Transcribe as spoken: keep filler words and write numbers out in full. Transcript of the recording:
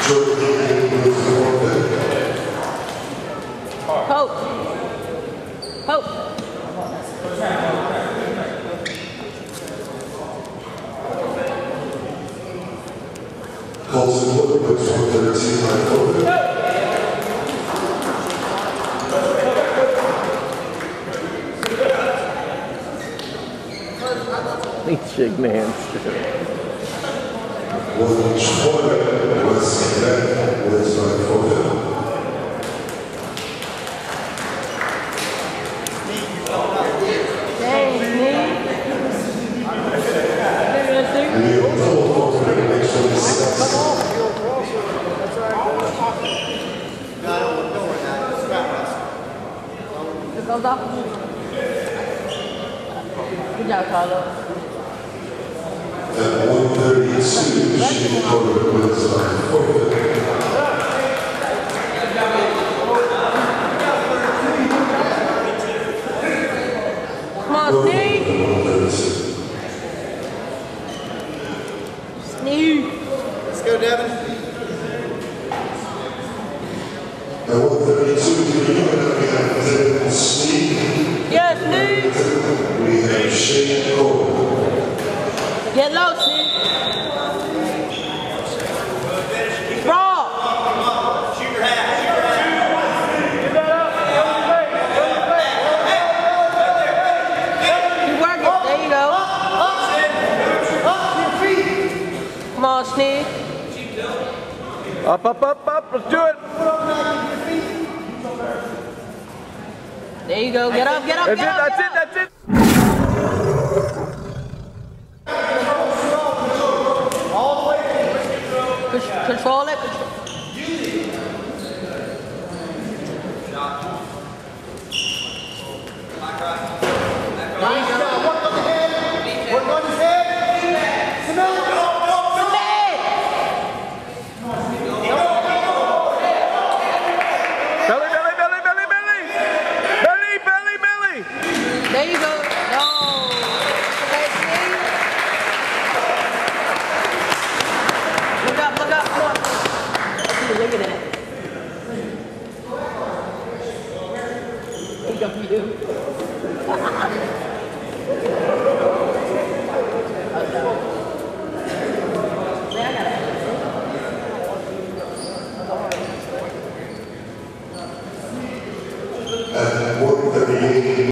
Hope. Hope. Calls in Wood puts one thirteen by forfeit. He's shaking hands. One shorter was Snead was by forfeit. Dang, Snead. And the double forfeit makes twenty-six. It goes off. Good job, Carlo. At one thirty-two, she covered with by forfeit. Come on, Snead. Snead. Let's go, Devan. At one thirty-two, we have Devan Snead. Yes, Snead. We have Shane Cole. Get low, Snead. Brawl. Shoot your hat. Keep working. There you go. Come on, Snead. Up, up, up, up. Let's do it. There you go. Get up, get up, That's get it, up. that's get it, up. that's it. Control it, control